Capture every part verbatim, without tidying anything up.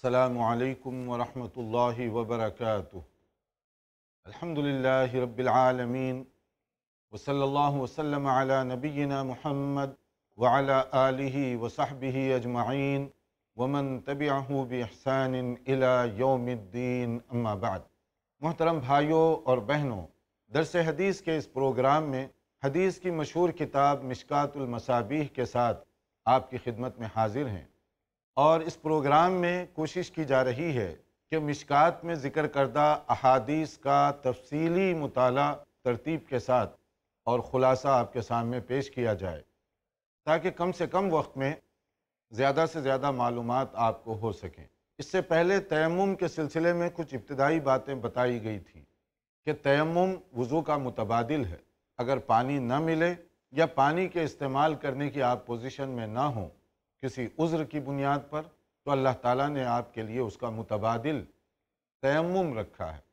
السلام علیکم ورحمۃ اللہ وبرکاتہ۔ الحمدللہ رب العالمین وصلی اللہ وسلم علی نبینا محمد وعلی آلہ وصحبہ اجمعین ومن تبعہ بإحسان الی یوم الدین، اما بعد۔ محترم بھائیوں اور بہنوں، درس حدیث کے اس پروگرام میں حدیث کی مشہور کتاب مشکات المصابیح کے ساتھ آپ کی خدمت میں حاضر ہیں، اور اس پروگرام میں کوشش کی جا رہی ہے کہ مشکات میں ذکر کردہ احادیث کا تفصیلی مطالعہ ترتیب کے ساتھ اور خلاصہ آپ کے سامنے پیش کیا جائے، تاکہ کم سے کم وقت میں زیادہ سے زیادہ معلومات آپ کو ہو سکیں۔ اس سے پہلے تیمم کے سلسلے میں کچھ ابتدائی باتیں بتائی گئی تھیں کہ تیمم وضو کا متبادل ہے۔ اگر پانی نہ ملے یا پانی کے استعمال کرنے کی آپ پوزیشن میں نہ ہوں کسی عذر کی بنیاد پر، تو اللہ تعالیٰ نے آپ کے لیے اس کا متبادل تیمم رکھا ہے۔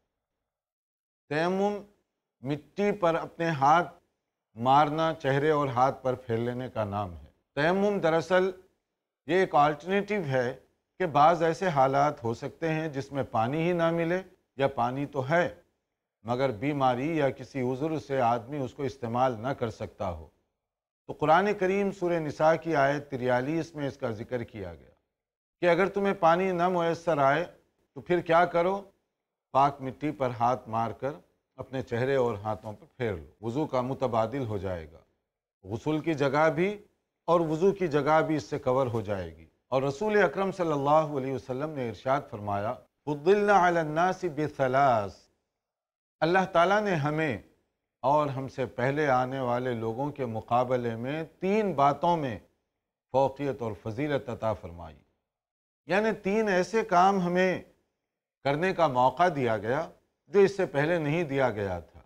تیمم مٹی پر اپنے ہاتھ مارنا چہرے اور ہاتھ پر پھیر لینے کا نام ہے۔ تیمم دراصل یہ ایک آلٹرنیٹیو ہے کہ بعض ایسے حالات ہو سکتے ہیں جس میں پانی ہی نہ ملے، یا پانی تو ہے مگر بیماری یا کسی عذر سے آدمی اس کو استعمال نہ کر سکتا ہو، تو قرآن کریم سورہ نساء کی آیت تریالیس میں اس کا ذکر کیا گیا کہ اگر تمہیں پانی نہ میسر آئے تو پھر کیا کرو؟ پاک مٹی پر ہاتھ مار کر اپنے چہرے اور ہاتھوں پر پھیر لو، وضو کا متبادل ہو جائے گا۔ غسل کی جگہ بھی اور وضو کی جگہ بھی اس سے کور ہو جائے گی۔ اور رسول اکرم صلی اللہ علیہ وسلم نے ارشاد فرمایا، فضلنا علی الناس بثلاث، اللہ تعالیٰ نے ہمیں اور ہم سے پہلے آنے والے لوگوں کے مقابلے میں تین باتوں میں فوقیت اور فضیلت عطا فرمائی، یعنی تین ایسے کام ہمیں کرنے کا موقع دیا گیا جو اس سے پہلے نہیں دیا گیا تھا۔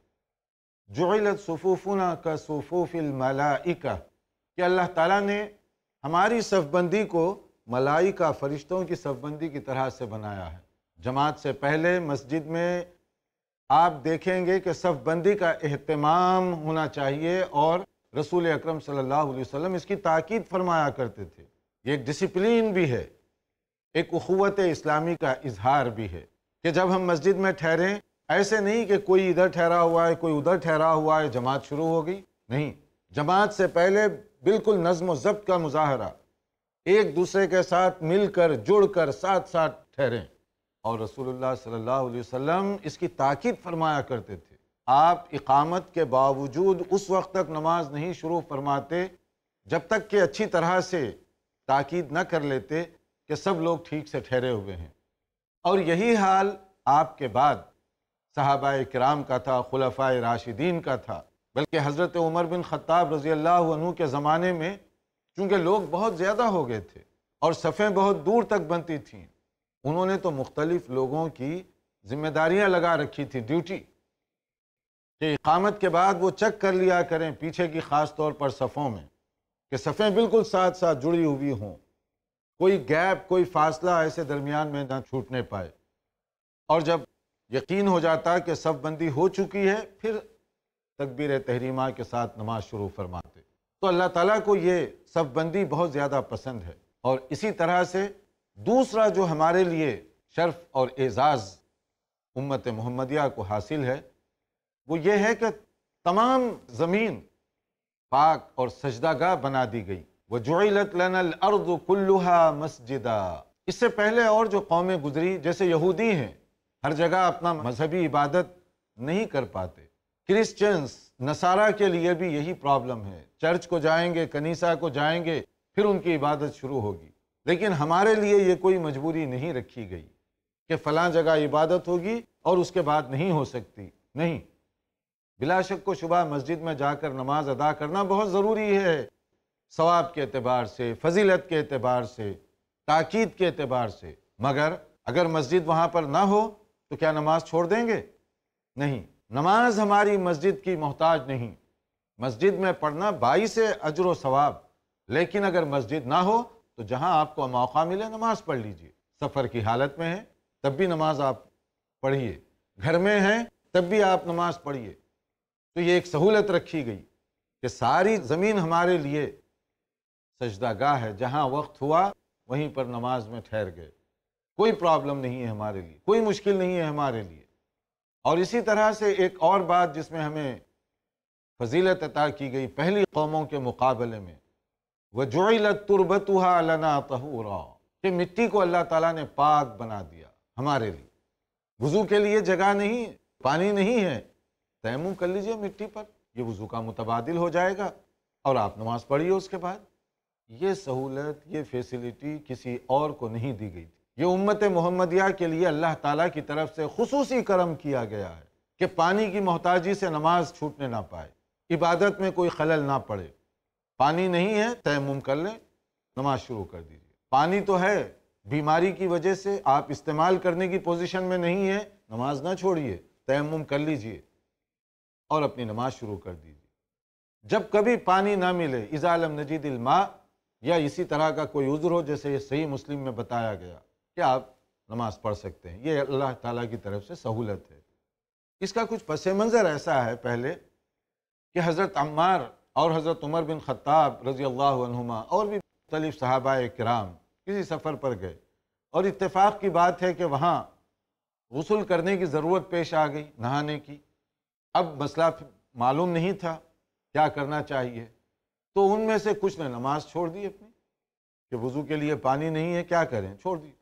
جعلت صفوفنا کصفوف الملائکہ، کہ اللہ تعالیٰ نے ہماری صف بندی کو ملائکہ فرشتوں کی صف بندی کی طرح سے بنایا ہے۔ جماعت سے پہلے مسجد میں آپ دیکھیں گے کہ صف بندی کا اہتمام ہونا چاہیے، اور رسول اکرم صلی اللہ علیہ وسلم اس کی تاکید فرمایا کرتے تھے۔ یہ ایک ڈسپلین بھی ہے، ایک اخوت اسلامی کا اظہار بھی ہے کہ جب ہم مسجد میں ٹھہریں، ایسے نہیں کہ کوئی ادھر ٹھہرا ہوا ہے کوئی ادھر ٹھہرا ہوا ہے جماعت شروع ہو گئی، نہیں، جماعت سے پہلے بالکل نظم و ضبط کا مظاہرہ، ایک دوسرے کے ساتھ مل کر جڑ کر ساتھ ساتھ ٹھہریں۔ اور رسول اللہ صلی اللہ علیہ وسلم اس کی تاکید فرمایا کرتے تھے۔ آپ اقامت کے باوجود اس وقت تک نماز نہیں شروع فرماتے جب تک کہ اچھی طرح سے تاکید نہ کر لیتے کہ سب لوگ ٹھیک سے ٹھہرے ہوئے ہیں۔ اور یہی حال آپ کے بعد صحابہ کرام کا تھا، خلفائے راشدین کا تھا، بلکہ حضرت عمر بن خطاب رضی اللہ عنہ کے زمانے میں چونکہ لوگ بہت زیادہ ہو گئے تھے اور صفیں بہت دور تک بنتی تھیں، انہوں نے تو مختلف لوگوں کی ذمہ داریاں لگا رکھی تھی، ڈیوٹی، کہ اقامت کے بعد وہ چیک کر لیا کریں پیچھے کی خاص طور پر صفوں میں کہ صفیں بالکل ساتھ ساتھ جڑی ہوئی ہوں، کوئی گیپ کوئی فاصلہ ایسے درمیان میں نہ چھوٹنے پائے۔ اور جب یقین ہو جاتا کہ صف بندی ہو چکی ہے، پھر تکبیر تحریمہ کے ساتھ نماز شروع فرماتے۔ تو اللہ تعالیٰ کو یہ صف بندی بہت زیادہ پسند ہے۔ اور اسی طرح سے دوسرا جو ہمارے لیے شرف اور اعزاز امت محمدیہ کو حاصل ہے، وہ یہ ہے کہ تمام زمین پاک اور سجدہ گاہ بنا دی گئی۔ وَجُعِلَتْ لَنَا الْأَرْضُ كُلُّهَا مَسْجِدًا۔ اس سے پہلے اور جو قومیں گزری، جیسے یہودی ہیں، ہر جگہ اپنا مذہبی عبادت نہیں کر پاتے۔ کرسچنز، نصارہ کے لیے بھی یہی پرابلم ہے، چرچ کو جائیں گے، کنیسہ کو جائیں گے، پھر ان کی عبادت شروع ہوگی۔ لیکن ہمارے لیے یہ کوئی مجبوری نہیں رکھی گئی کہ فلاں جگہ عبادت ہوگی اور اس کے بعد نہیں ہو سکتی، نہیں، بلا شک و شبہ مسجد میں جا کر نماز ادا کرنا بہت ضروری ہے، ثواب کے اعتبار سے، فضیلت کے اعتبار سے، تاکید کے اعتبار سے، مگر اگر مسجد وہاں پر نہ ہو تو کیا نماز چھوڑ دیں گے؟ نہیں، نماز ہماری مسجد کی محتاج نہیں، مسجد میں پڑھنا باعث اجر و ثواب، لیکن اگر مسجد نہ ہو تو جہاں آپ کو موقع ملے نماز پڑھ لیجئے۔ سفر کی حالت میں ہیں تب بھی نماز آپ پڑھیے، گھر میں ہیں تب بھی آپ نماز پڑھیے۔ تو یہ ایک سہولت رکھی گئی کہ ساری زمین ہمارے لیے سجدہ گاہ ہے، جہاں وقت ہوا وہیں پر نماز میں ٹھہر گئے۔ کوئی پرابلم نہیں ہے ہمارے لیے، کوئی مشکل نہیں ہے ہمارے لیے۔ اور اسی طرح سے ایک اور بات جس میں ہمیں فضیلت عطا کی گئی پہلی قوموں کے مقابلے میں، وَجُعِلَتْ تُرْبَتُهَا لَنَا طَهُورًا، کہ مٹی کو اللہ تعالیٰ نے پاک بنا دیا ہمارے لیے۔ وضو کے لیے جگہ نہیں، پانی نہیں ہے، تیمم کر لیجئے مٹی پر، یہ وضو کا متبادل ہو جائے گا اور آپ نماز پڑھیے اس کے بعد۔ یہ سہولت، یہ فیسلٹی کسی اور کو نہیں دی گئی تھی، یہ امت محمدیہ کے لیے اللہ تعالیٰ کی طرف سے خصوصی کرم کیا گیا ہے کہ پانی کی محتاجی سے نماز چھوٹنے نہ پائے، عبادت میں کوئی خلل نہ پڑے۔ پانی نہیں ہے، تیمم کر لیں، نماز شروع کر دیجیے۔ پانی تو ہے، بیماری کی وجہ سے آپ استعمال کرنے کی پوزیشن میں نہیں ہے، نماز نہ چھوڑیے، تیمم کر لیجیے اور اپنی نماز شروع کر دیجیے۔ جب کبھی پانی نہ ملے، اذا لم نجد الماء، یا اسی طرح کا کوئی عذر ہو جیسے یہ صحیح مسلم میں بتایا گیا کہ آپ نماز پڑھ سکتے ہیں، یہ اللہ تعالیٰ کی طرف سے سہولت ہے۔ اس کا کچھ پس منظر ایسا ہے پہلے کہ حضرت عمار اور حضرت عمر بن خطاب رضی اللہ عنہما اور بھی مختلف صحابہ کرام کسی سفر پر گئے، اور اتفاق کی بات ہے کہ وہاں غسل کرنے کی ضرورت پیش آ گئی، نہانے کی۔ اب مسئلہ معلوم نہیں تھا کیا کرنا چاہیے، تو ان میں سے کچھ نے نماز چھوڑ دی اپنی، کہ وضو کے لیے پانی نہیں ہے، کیا کریں، چھوڑ دی۔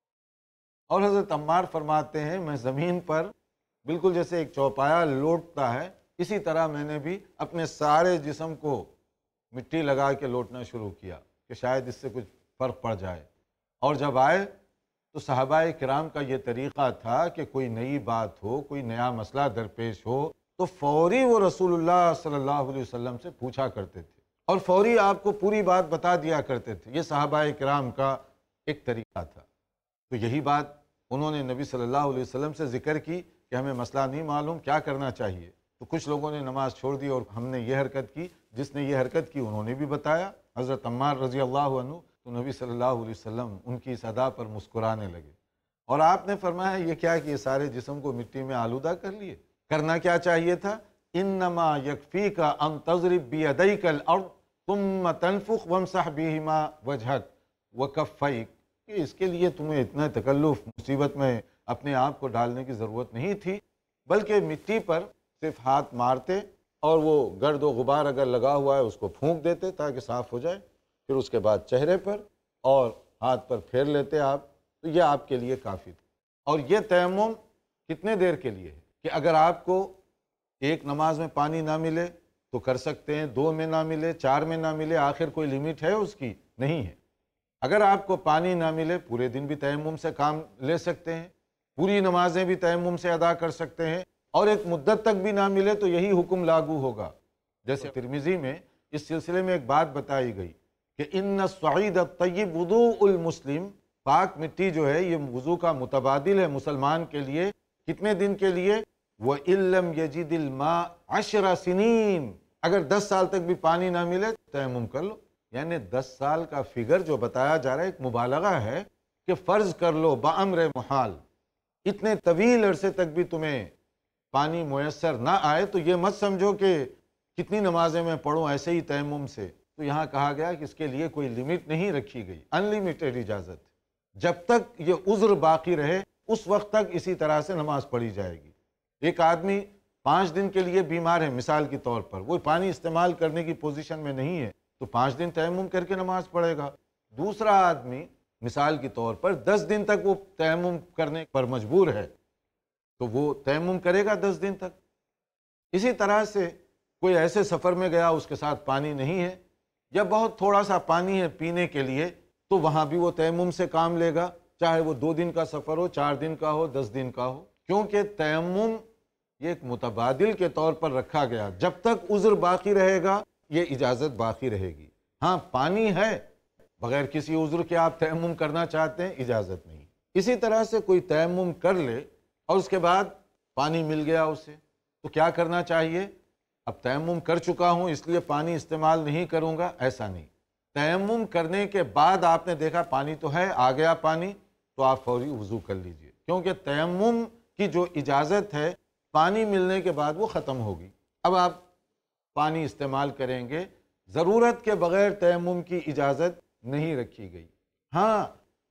اور حضرت عمار فرماتے ہیں میں زمین پر بالکل جیسے ایک چوپایا لوٹتا ہے، اسی طرح میں نے بھی اپنے سارے جسم کو مٹی لگا کے لوٹنا شروع کیا کہ شاید اس سے کچھ فرق پڑ جائے۔ اور جب آئے تو صحابہ کرام کا یہ طریقہ تھا کہ کوئی نئی بات ہو، کوئی نیا مسئلہ درپیش ہو تو فوری وہ رسول اللہ صلی اللہ علیہ وسلم سے پوچھا کرتے تھے اور فوری آپ کو پوری بات بتا دیا کرتے تھے۔ یہ صحابہ کرام کا ایک طریقہ تھا۔ تو یہی بات انہوں نے نبی صلی اللہ علیہ وسلم سے ذکر کی کہ ہمیں مسئلہ نہیں معلوم، کیا کرنا چاہیے۔ تو کچھ لوگوں نے نماز چھوڑ دی اور ہم نے یہ حرکت کی، جس نے یہ حرکت کی انہوں نے بھی بتایا، حضرت عمار رضی اللہ عنہ، تو نبی صلی اللہ علیہ وسلم ان کی اس ادا پر مسکرانے لگے، اور آپ نے فرمایا یہ کیا کہ یہ سارے جسم کو مٹی میں آلودہ کر لیے۔ کرنا کیا چاہیے تھا؟ انما یکفیک ان تضرب بیدیک الارض ثم تنفخ وامسح بہما وجہک وکفیک، کہ اس کے لیے تمہیں اتنا تکلف مصیبت میں اپنے آپ کو ڈالنے کی ضرورت نہیں تھی، بلکہ مٹی پر صرف ہاتھ مارتے اور وہ گرد و غبار اگر لگا ہوا ہے اس کو پھونک دیتے تاکہ صاف ہو جائے، پھر اس کے بعد چہرے پر اور ہاتھ پر پھیر لیتے آپ، تو یہ آپ کے لیے کافی تھا۔ اور یہ تیمم کتنے دیر کے لیے ہے کہ اگر آپ کو ایک نماز میں پانی نہ ملے تو کر سکتے ہیں، دو میں نہ ملے، چار میں نہ ملے، آخر کوئی لیمٹ ہے اس کی؟ نہیں ہے۔ اگر آپ کو پانی نہ ملے پورے دن بھی تیمم سے کام لے سکتے ہیں، پوری نمازیں بھی تیمم سے ادا کر سکتے ہیں، اور ایک مدت تک بھی نہ ملے تو یہی حکم لاگو ہوگا۔ جیسے ترمذی میں اس سلسلے میں ایک بات بتائی گئی کہ ان الصعید الطیب وضوء المسلم، پاک مٹی جو ہے یہ وضو کا متبادل ہے مسلمان کے لیے۔ کتنے دن کے لیے؟ وَإِن لَّمْ يَجِدِ الْمَاءَ عَشْرَ سِنِينَ، اگر دس سال تک بھی پانی نہ ملے تیمم کر لو۔ یعنی دس سال کا فگر جو بتایا جا رہا ہے ایک مبالغہ ہے کہ فرض کر لو بامر محال، اتنے طویل عرصے تک بھی تمہیں پانی میسر نہ آئے تو یہ مت سمجھو کہ کتنی نمازیں میں پڑھوں ایسے ہی تیمم سے۔ تو یہاں کہا گیا کہ اس کے لیے کوئی لمٹ نہیں رکھی گئی، ان لمیٹڈ اجازت، جب تک یہ عذر باقی رہے اس وقت تک اسی طرح سے نماز پڑھی جائے گی۔ ایک آدمی پانچ دن کے لیے بیمار ہے مثال کے طور پر، وہ پانی استعمال کرنے کی پوزیشن میں نہیں ہے تو پانچ دن تیمم کر کے نماز پڑھے گا۔ دوسرا آدمی مثال کے طور پر دس دن تک وہ تیمم کرنے پر مجبور ہے تو وہ تیمم کرے گا دس دن تک۔ اسی طرح سے کوئی ایسے سفر میں گیا اس کے ساتھ پانی نہیں ہے یا بہت تھوڑا سا پانی ہے پینے کے لیے، تو وہاں بھی وہ تیمم سے کام لے گا، چاہے وہ دو دن کا سفر ہو، چار دن کا ہو، دس دن کا ہو، کیونکہ تیمم یہ ایک متبادل کے طور پر رکھا گیا۔ جب تک عذر باقی رہے گا یہ اجازت باقی رہے گی۔ ہاں پانی ہے، بغیر کسی عذر کے آپ تیمم کرنا چاہتے ہیں، اجازت نہیں۔ اسی طرح سے کوئی تیمم کر لے اور اس کے بعد پانی مل گیا اسے، تو کیا کرنا چاہیے؟ اب تیمم کر چکا ہوں اس لیے پانی استعمال نہیں کروں گا، ایسا نہیں۔ تیمم کرنے کے بعد آپ نے دیکھا پانی تو ہے، آ گیا پانی، تو آپ فوری وضو کر لیجئے، کیونکہ تیمم کی جو اجازت ہے پانی ملنے کے بعد وہ ختم ہوگی۔ اب آپ پانی استعمال کریں گے، ضرورت کے بغیر تیمم کی اجازت نہیں رکھی گئی۔ ہاں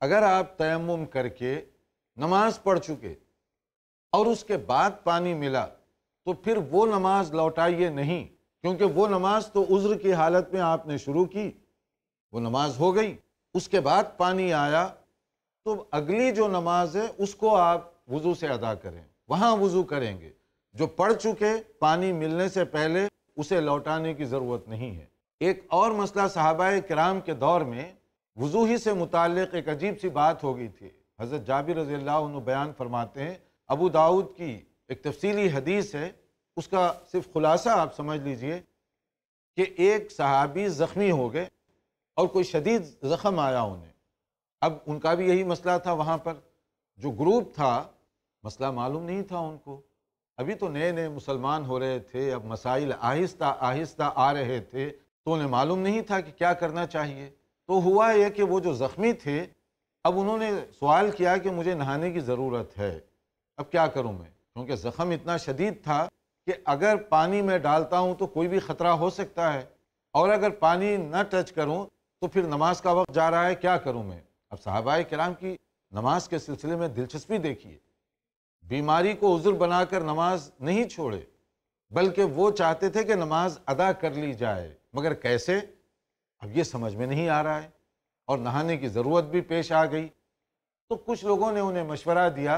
اگر آپ تیمم کر کے نماز پڑھ چکے اور اس کے بعد پانی ملا تو پھر وہ نماز لوٹائیے نہیں، کیونکہ وہ نماز تو عذر کی حالت میں آپ نے شروع کی، وہ نماز ہو گئی، اس کے بعد پانی آیا تو اگلی جو نماز ہے اس کو آپ وضو سے ادا کریں، وہاں وضو کریں گے۔ جو پڑھ چکے پانی ملنے سے پہلے اسے لوٹانے کی ضرورت نہیں ہے۔ ایک اور مسئلہ صحابہ کرام کے دور میں وضو ہی سے متعلق ایک عجیب سی بات ہو گئی تھی۔ حضرت جابر رضی اللہ عنہ بیان فرماتے ہیں، ابو داؤد کی ایک تفصیلی حدیث ہے، اس کا صرف خلاصہ آپ سمجھ لیجئے کہ ایک صحابی زخمی ہو گئے اور کوئی شدید زخم آیا انہیں۔ اب ان کا بھی یہی مسئلہ تھا، وہاں پر جو گروپ تھا مسئلہ معلوم نہیں تھا ان کو، ابھی تو نئے نئے مسلمان ہو رہے تھے، اب مسائل آہستہ آہستہ آ رہے تھے تو انہیں معلوم نہیں تھا کہ کیا کرنا چاہیے۔ تو ہوا یہ کہ وہ جو زخمی تھے اب انہوں نے سوال کیا کہ مجھے نہانے کی ضرورت ہے، اب کیا کروں میں، کیونکہ زخم اتنا شدید تھا کہ اگر پانی میں ڈالتا ہوں تو کوئی بھی خطرہ ہو سکتا ہے، اور اگر پانی نہ ٹچ کروں تو پھر نماز کا وقت جا رہا ہے، کیا کروں میں۔ اب صحابہ کرام کی نماز کے سلسلے میں دلچسپی دیکھیے، بیماری کو عذر بنا کر نماز نہیں چھوڑے، بلکہ وہ چاہتے تھے کہ نماز ادا کر لی جائے، مگر کیسے، اب یہ سمجھ میں نہیں آ رہا ہے، اور نہانے کی ضرورت بھی پیش آ گئی۔ تو کچھ لوگوں نے انہیں مشورہ دیا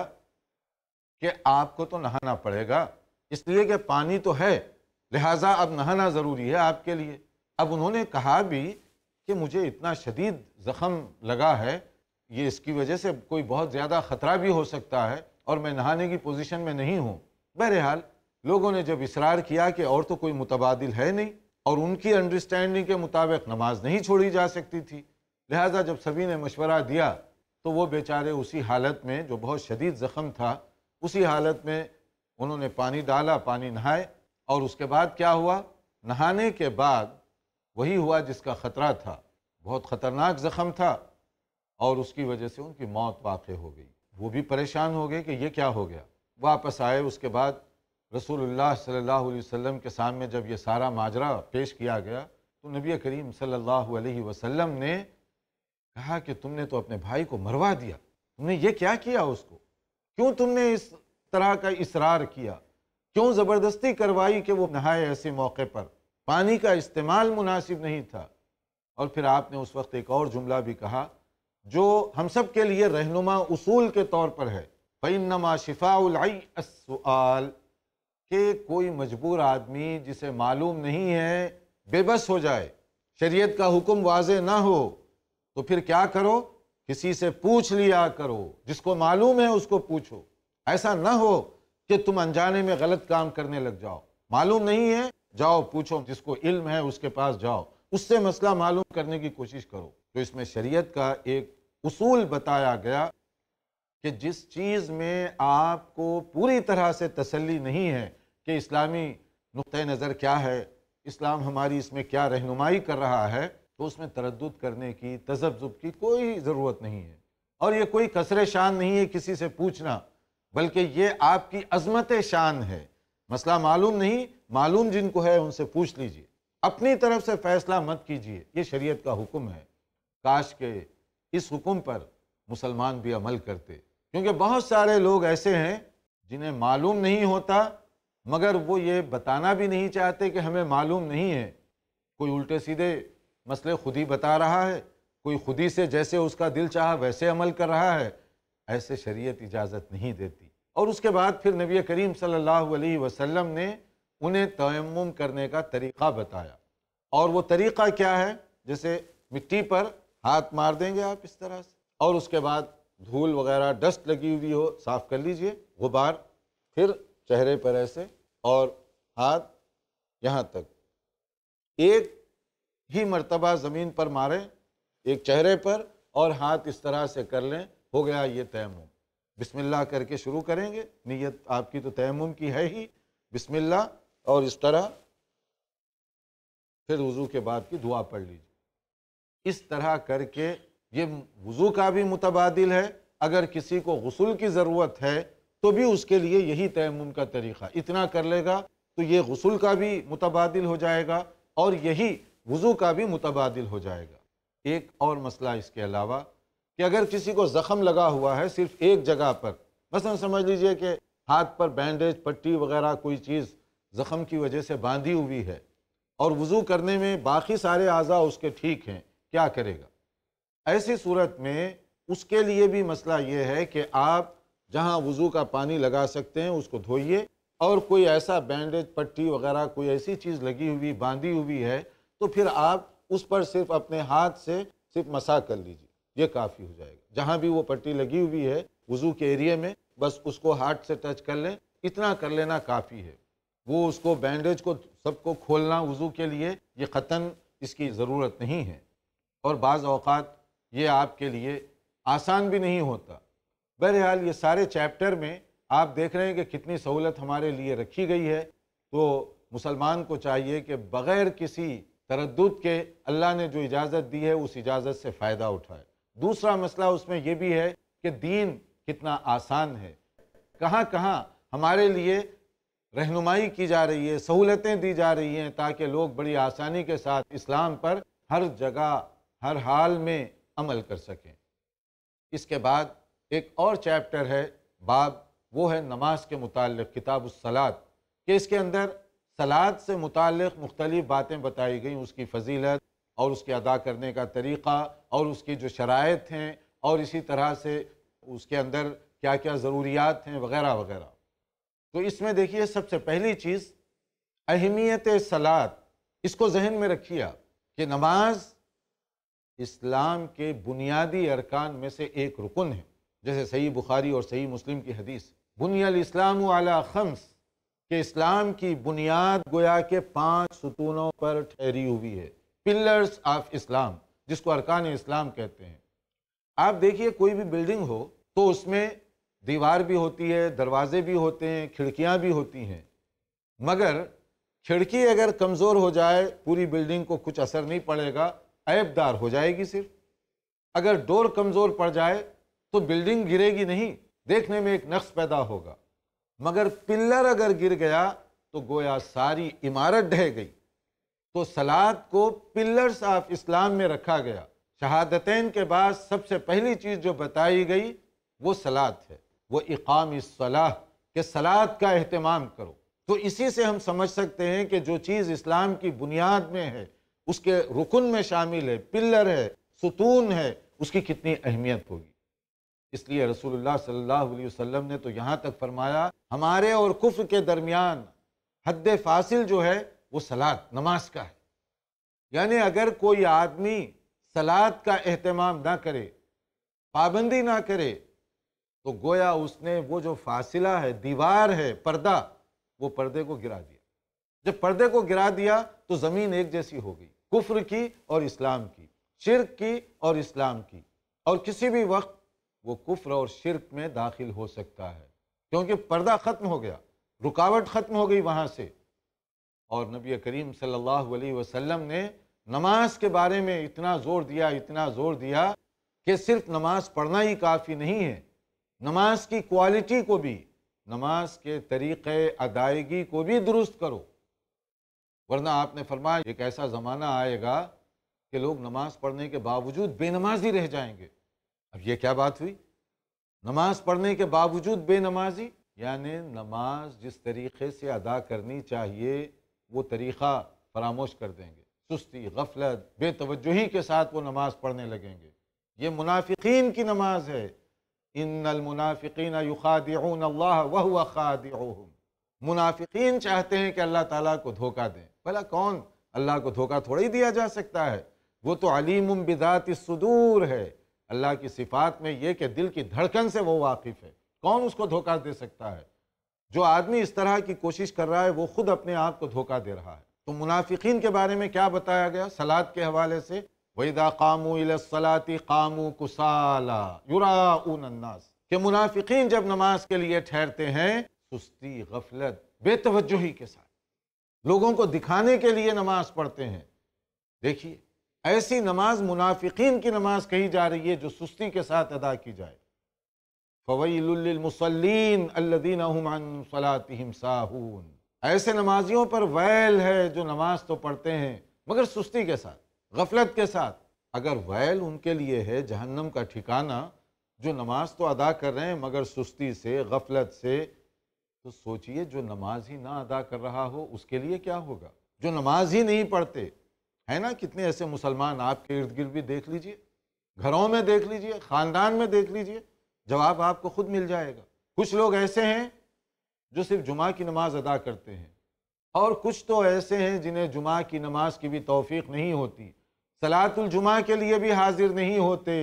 کہ آپ کو تو نہانا پڑے گا، اس لیے کہ پانی تو ہے، لہٰذا اب نہانا ضروری ہے آپ کے لیے۔ اب انہوں نے کہا بھی کہ مجھے اتنا شدید زخم لگا ہے، یہ اس کی وجہ سے کوئی بہت زیادہ خطرہ بھی ہو سکتا ہے اور میں نہانے کی پوزیشن میں نہیں ہوں۔ بہرحال لوگوں نے جب اصرار کیا کہ اور تو کوئی متبادل ہے نہیں، اور ان کی انڈرسٹینڈنگ کے مطابق نماز نہیں چھوڑی جا سکتی تھی، لہٰذا جب سبھی نے مشورہ دیا تو وہ بیچارے اسی حالت میں جو بہت شدید زخم تھا اسی حالت میں انہوں نے پانی ڈالا، پانی نہائے، اور اس کے بعد کیا ہوا، نہانے کے بعد وہی ہوا جس کا خطرہ تھا، بہت خطرناک زخم تھا اور اس کی وجہ سے ان کی موت واقع ہو گئی۔ وہ بھی پریشان ہو گئے کہ یہ کیا ہو گیا، واپس آئے۔ اس کے بعد رسول اللہ صلی اللہ علیہ وسلم کے سامنے جب یہ سارا ماجرا پیش کیا گیا تو نبی کریم صلی اللہ علیہ وسلم نے کہا کہ تم نے تو اپنے بھائی کو مروا دیا، تم نے یہ کیا کیا اس کو، کیوں تم نے اس طرح کا اصرار کیا، کیوں زبردستی کروائی کہ وہ نہائے ایسے موقع پر، پانی کا استعمال مناسب نہیں تھا۔ اور پھر آپ نے اس وقت ایک اور جملہ بھی کہا جو ہم سب کے لیے رہنما اصول کے طور پر ہے، فَإِنَّمَا شِفَاءُ الْعِيِّ السُّؤَالِ، کہ کوئی مجبور آدمی جسے معلوم نہیں ہے بے بس ہو جائے، شریعت کا حکم واضح نہ ہو تو پھر کیا کرو، کسی سے پوچھ لیا کرو، جس کو معلوم ہے اس کو پوچھو، ایسا نہ ہو کہ تم انجانے میں غلط کام کرنے لگ جاؤ، معلوم نہیں ہے جاؤ پوچھو، جس کو علم ہے اس کے پاس جاؤ، اس سے مسئلہ معلوم کرنے کی کوشش کرو۔ تو اس میں شریعت کا ایک اصول بتایا گیا کہ جس چیز میں آپ کو پوری طرح سے تسلی نہیں ہے کہ اسلامی نقطہ نظر کیا ہے، اسلام ہماری اس میں کیا رہنمائی کر رہا ہے، تو اس میں تردد کرنے کی، تذبذب کی کوئی ضرورت نہیں ہے، اور یہ کوئی کسر شان نہیں ہے کسی سے پوچھنا، بلکہ یہ آپ کی عظمت شان ہے۔ مسئلہ معلوم نہیں، معلوم جن کو ہے ان سے پوچھ لیجئے، اپنی طرف سے فیصلہ مت کیجئے، یہ شریعت کا حکم ہے۔ کاش کہ اس حکم پر مسلمان بھی عمل کرتے، کیونکہ بہت سارے لوگ ایسے ہیں جنہیں معلوم نہیں ہوتا مگر وہ یہ بتانا بھی نہیں چاہتے کہ ہمیں معلوم نہیں ہے، کوئی الٹے سیدھے مسئلے خود ہی بتا رہا ہے، کوئی خودی سے جیسے اس کا دل چاہا ویسے عمل کر رہا ہے، ایسے شریعت اجازت نہیں دیتی۔ اور اس کے بعد پھر نبی کریم صلی اللہ علیہ وسلم نے انہیں تیمم کرنے کا طریقہ بتایا، اور وہ طریقہ کیا ہے، جیسے مٹی پر ہاتھ مار دیں گے آپ اس طرح سے، اور اس کے بعد دھول وغیرہ ڈسٹ لگی ہوئی ہو صاف کر لیجئے، غبار، پھر چہرے پر ایسے، اور ہاتھ یہاں تک، ایک ہی مرتبہ زمین پر ماریں، ایک چہرے پر، اور ہاتھ اس طرح سے کر لیں، ہو گیا یہ تیمم۔ بسم اللہ کر کے شروع کریں گے، نیت آپ کی تو تیمم کی ہے ہی، بسم اللہ، اور اس طرح پھر وضو کے بعد کی دعا پڑھ لیجیے۔ اس طرح کر کے یہ وضو کا بھی متبادل ہے، اگر کسی کو غسل کی ضرورت ہے تو بھی اس کے لیے یہی تیمم کا طریقہ، اتنا کر لے گا تو یہ غسل کا بھی متبادل ہو جائے گا اور یہی وضو کا بھی متبادل ہو جائے گا۔ ایک اور مسئلہ اس کے علاوہ کہ اگر کسی کو زخم لگا ہوا ہے صرف ایک جگہ پر، مثلا سمجھ لیجئے کہ ہاتھ پر بینڈیج، پٹی وغیرہ کوئی چیز زخم کی وجہ سے باندھی ہوئی ہے، اور وضو کرنے میں باقی سارے اعضاء اس کے ٹھیک ہیں، کیا کرے گا؟ ایسی صورت میں اس کے لیے بھی مسئلہ یہ ہے کہ آپ جہاں وضو کا پانی لگا سکتے ہیں اس کو دھوئیے، اور کوئی ایسا بینڈیج، پٹی وغیرہ کوئی ایسی چیز لگی ہوئی، باندھی ہوئی ہے، تو پھر آپ اس پر صرف اپنے ہاتھ سے صرف مسح کر لیجیے، یہ کافی ہو جائے گا۔ جہاں بھی وہ پٹی لگی ہوئی ہے وضو کے ایریے میں، بس اس کو ہاتھ سے ٹچ کر لیں، اتنا کر لینا کافی ہے۔ وہ اس کو بینڈیج کو سب کو کھولنا وضو کے لیے، یہ قطعاً اس کی ضرورت نہیں ہے، اور بعض اوقات یہ آپ کے لیے آسان بھی نہیں ہوتا۔ بہرحال یہ سارے چیپٹر میں آپ دیکھ رہے ہیں کہ کتنی سہولت ہمارے لیے رکھی گئی ہے، تو مسلمان کو چاہیے کہ بغیر کسی تردد کے اللہ نے جو اجازت دی ہے اس اجازت سے فائدہ اٹھائے۔ دوسرا مسئلہ اس میں یہ بھی ہے کہ دین کتنا آسان ہے، کہاں کہاں ہمارے لیے رہنمائی کی جا رہی ہے، سہولتیں دی جا رہی ہیں، تاکہ لوگ بڑی آسانی کے ساتھ اسلام پر ہر جگہ ہر حال میں عمل کر سکیں۔ اس کے بعد ایک اور چیپٹر ہے، باب، وہ ہے نماز کے متعلق، کتاب الصلاۃ، کہ اس کے اندر صلاۃ سے متعلق مختلف باتیں بتائی گئیں، اس کی فضیلت اور اس کے ادا کرنے کا طریقہ اور اس کی جو شرائط ہیں، اور اسی طرح سے اس کے اندر کیا کیا ضروریات ہیں وغیرہ وغیرہ۔ تو اس میں دیکھیے سب سے پہلی چیز اہمیت صلاۃ، اس کو ذہن میں رکھیے آپ کہ نماز اسلام کے بنیادی ارکان میں سے ایک رکن ہے، جیسے صحیح بخاری اور صحیح مسلم کی حدیث، بنی الاسلام علی خمس، کہ اسلام کی بنیاد گویا کے پانچ ستونوں پر ٹھہری ہوئی ہے، پلرز آف اسلام، جس کو ارکان اسلام کہتے ہیں۔ آپ دیکھیے کوئی بھی بلڈنگ ہو تو اس میں دیوار بھی ہوتی ہے، دروازے بھی ہوتے ہیں، کھڑکیاں بھی ہوتی ہیں، مگر کھڑکی اگر کمزور ہو جائے پوری بلڈنگ کو کچھ اثر نہیں پڑے گا، عیب دار ہو جائے گی صرف۔ اگر ڈور کمزور پڑ جائے تو بلڈنگ گرے گی نہیں، دیکھنے میں ایک نقص پیدا ہوگا، مگر پلر اگر گر گیا تو گویا ساری عمارت ڈھہ گئی۔ تو صلاۃ کو پلرز آف اسلام میں رکھا گیا۔ شہادتین کے بعد سب سے پہلی چیز جو بتائی گئی وہ صلاۃ ہے، وہ اقام الصلاۃ، کہ صلاۃ کا اہتمام کرو۔ تو اسی سے ہم سمجھ سکتے ہیں کہ جو چیز اسلام کی بنیاد میں ہے، اس کے رکن میں شامل ہے، پلر ہے، ستون ہے، اس کی کتنی اہمیت ہوگی۔ اس لیے رسول اللہ صلی اللہ علیہ وسلم نے تو یہاں تک فرمایا، ہمارے اور کفر کے درمیان حد فاصل جو ہے وہ صلاۃ، نماز کا ہے۔ یعنی اگر کوئی آدمی صلاۃ کا اہتمام نہ کرے، پابندی نہ کرے، تو گویا اس نے وہ جو فاصلہ ہے، دیوار ہے، پردہ، وہ پردے کو گرا دیا۔ جب پردے کو گرا دیا تو زمین ایک جیسی ہو گئی، کفر کی اور اسلام کی، شرک کی اور اسلام کی، اور کسی بھی وقت وہ کفر اور شرک میں داخل ہو سکتا ہے، کیونکہ پردہ ختم ہو گیا، رکاوٹ ختم ہو گئی وہاں سے۔ اور نبی کریم صلی اللہ علیہ وسلم نے نماز کے بارے میں اتنا زور دیا، اتنا زور دیا کہ صرف نماز پڑھنا ہی کافی نہیں ہے، نماز کی کوالٹی کو بھی، نماز کے طریقے ادائیگی کو بھی درست کرو، ورنہ آپ نے فرمایا ایک ایسا زمانہ آئے گا کہ لوگ نماز پڑھنے کے باوجود بے نمازی رہ جائیں گے۔ اب یہ کیا بات ہوئی؟ نماز پڑھنے کے باوجود بے نمازی، یعنی نماز جس طریقے سے ادا کرنی چاہیے وہ طریقہ فراموش کر دیں گے، سستی، غفلت، بے توجہی کے ساتھ وہ نماز پڑھنے لگیں گے۔ یہ منافقین کی نماز ہے، ان المنافقین یخادعون اللہ وہو خادعہم، منافقین چاہتے ہیں کہ اللہ تعالیٰ کو دھوکہ دیں۔ بھلا کون اللہ کو دھوکہ تھوڑی دیا جا سکتا ہے، وہ تو علیم بذات الصدور ہے۔ اللہ کی صفات میں یہ کہ دل کی دھڑکن سے وہ واقف ہے، کون اس کو دھوکہ دے سکتا ہے؟ جو آدمی اس طرح کی کوشش کر رہا ہے وہ خود اپنے آپ کو دھوکہ دے رہا ہے۔ تو منافقین کے بارے میں کیا بتایا گیا صلاۃ کے حوالے سے؟ وَإِذَا قَامُوا إِلَى الصَّلَاةِ قَامُوا كُسَالَىٰ يُرَاءُونَ النَّاسَ، کہ منافقین جب نماز کے لیے ٹھہرتے ہیں سستی، غفلت، بے توجہی کے ساتھ، لوگوں کو دکھانے کے لیے نماز پڑھتے ہیں۔ دیکھیے ایسی نماز منافقین کی نماز کہی جا رہی ہے جو سستی کے ساتھ ادا کی جائے۔ فَوَيْلٌ لِّلْمُصَلِّينَ الَّذِينَ هُمْ عَن صَلَاتِهِمْ سَاهُونَ، ایسے نمازیوں پر ویل ہے جو نماز تو پڑھتے ہیں مگر سستی کے ساتھ، غفلت کے ساتھ، اگر ویل ان کے لیے ہے جہنم کا ٹھکانہ جو نماز تو ادا کر رہے ہیں مگر سستی سے غفلت سے، تو سوچئے جو نماز ہی نہ ادا کر رہا ہو اس کے لیے کیا ہوگا؟ جو نماز ہی نہیں پڑھتے ہے نا، کتنے ایسے مسلمان آپ کے ارد گرد بھی دیکھ لیجئے، گھروں میں دیکھ لیجئے، خاندان میں دیکھ لیجئے، جواب آپ کو خود مل جائے گا۔ کچھ لوگ ایسے ہیں جو صرف جمعہ کی نماز ادا کرتے ہیں، اور کچھ تو ایسے ہیں جنہیں جمعہ کی نماز کی بھی توفیق نہیں ہوتی، صلاۃ الجمعہ کے لیے بھی حاضر نہیں ہوتے،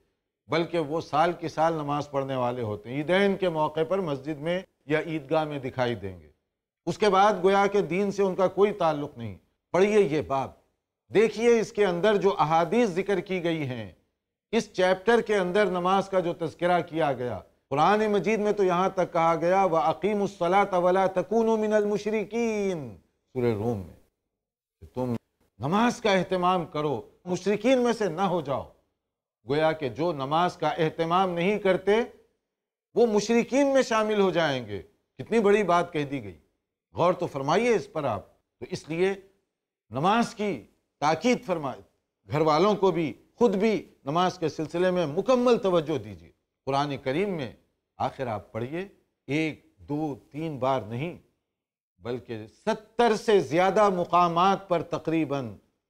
بلکہ وہ سال کی سال نماز پڑھنے والے ہوتے ہیں، عیدین کے موقع پر مسجد میں یا عیدگاہ میں دکھائی دیں گے، اس کے بعد گویا کہ دین سے ان کا کوئی تعلق نہیں۔ پڑھیے یہ باب، دیکھیے اس کے اندر جو احادیث ذکر کی گئی ہیں، اس چیپٹر کے اندر نماز کا جو تذکرہ کیا گیا، قرآن مجید میں تو یہاں تک کہا گیا وَأَقِيمُوا الصَّلَاةَ وَلَا تَكُونُوا مِنَ الْمُشْرِكِينَ، سورہ روم میں، کہ تم نماز کا اہتمام کرو، مشرکین میں سے نہ ہو جاؤ۔ گویا کہ جو نماز کا اہتمام نہیں کرتے وہ مشرکین میں شامل ہو جائیں گے۔ کتنی بڑی بات کہہ دی گئی، غور تو فرمائیے اس پر آپ۔ تو اس لیے نماز کی تاکید فرمائے، گھر والوں کو بھی خود بھی نماز کے سلسلے میں مکمل توجہ دیجیے۔ قرآن کریم میں آخر آپ پڑھیے، ایک دو تین بار نہیں بلکہ ستر سے زیادہ مقامات پر تقریباً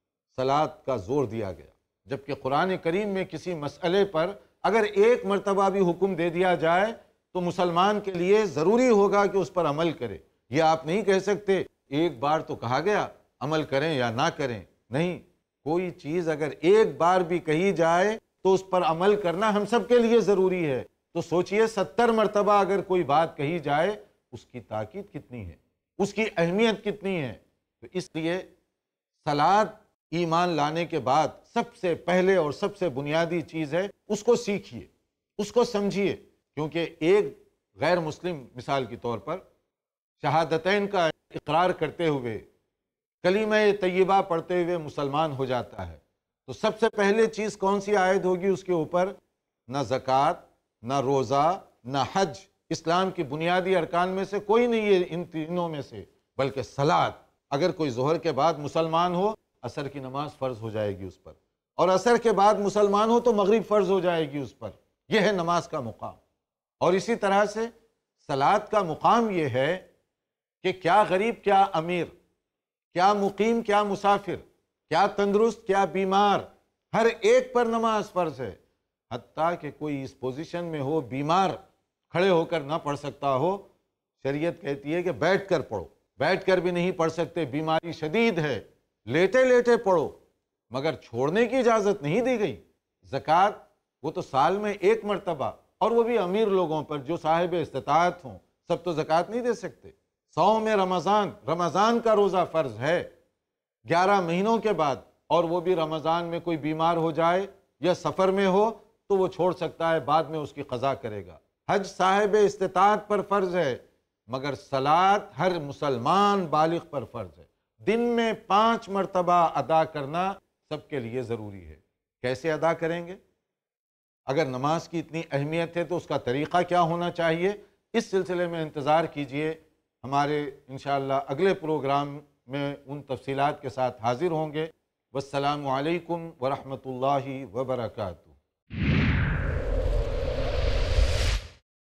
صلاۃ کا زور دیا گیا، جبکہ قرآن کریم میں کسی مسئلے پر اگر ایک مرتبہ بھی حکم دے دیا جائے تو مسلمان کے لیے ضروری ہوگا کہ اس پر عمل کرے۔ یہ آپ نہیں کہہ سکتے ایک بار تو کہا گیا عمل کریں یا نہ کریں، نہیں، کوئی چیز اگر ایک بار بھی کہی جائے تو اس پر عمل کرنا ہم سب کے لیے ضروری ہے۔ تو سوچئے ستر مرتبہ اگر کوئی بات کہی جائے اس کی تاکید کتنی ہے، اس کی اہمیت کتنی ہے۔ تو اس لیے صلاۃ ایمان لانے کے بعد سب سے پہلے اور سب سے بنیادی چیز ہے، اس کو سیکھیے، اس کو سمجھیے، کیونکہ ایک غیر مسلم مثال کے طور پر شہادتین کا اقرار کرتے ہوئے کلمہ طیبہ پڑھتے ہوئے مسلمان ہو جاتا ہے، تو سب سے پہلے چیز کون سی عائد ہوگی اس کے اوپر؟ نہ زکوٰۃ، نہ روزہ، نہ حج، اسلام کی بنیادی ارکان میں سے کوئی نہیں ہے ان تینوں میں سے، بلکہ صلاۃ۔ اگر کوئی ظہر کے بعد مسلمان ہو، عصر کی نماز فرض ہو جائے گی اس پر، اور عصر کے بعد مسلمان ہو تو مغرب فرض ہو جائے گی اس پر۔ یہ ہے نماز کا مقام۔ اور اسی طرح سے صلاۃ کا مقام یہ ہے کہ کیا غریب کیا امیر، کیا مقیم کیا مسافر، کیا تندرست کیا بیمار، ہر ایک پر نماز فرض ہے، حتیٰ کہ کوئی اس پوزیشن میں ہو بیمار کھڑے ہو کر نہ پڑھ سکتا ہو، شریعت کہتی ہے کہ بیٹھ کر پڑھو، بیٹھ کر بھی نہیں پڑھ سکتے، بیماری شدید ہے، لیٹے لیٹے پڑھو، مگر چھوڑنے کی اجازت نہیں دی گئی۔ زکوٰۃ وہ تو سال میں ایک مرتبہ، اور وہ بھی امیر لوگوں پر جو صاحب استطاعت ہوں، سب تو زکوٰۃ نہیں دے سکتے۔ صوم رمضان، رمضان کا روزہ فرض ہے گیارہ مہینوں کے بعد، اور وہ بھی رمضان میں کوئی بیمار ہو جائے یا سفر میں ہو تو وہ چھوڑ سکتا ہے، بعد میں اس کی قضا کرے گا۔ حج صاحب استطاعت پر فرض ہے، مگر صلاۃ ہر مسلمان بالغ پر فرض ہے، دن میں پانچ مرتبہ ادا کرنا سب کے لیے ضروری ہے۔ کیسے ادا کریں گے؟ اگر نماز کی اتنی اہمیت ہے تو اس کا طریقہ کیا ہونا چاہیے، اس سلسلے میں انتظار کیجئے، ہمارے انشاءاللہ اگلے پروگرام میں ان تفصیلات کے ساتھ حاضر ہوں گے۔ والسلام علیکم ورحمۃ اللہ وبرکاتہ۔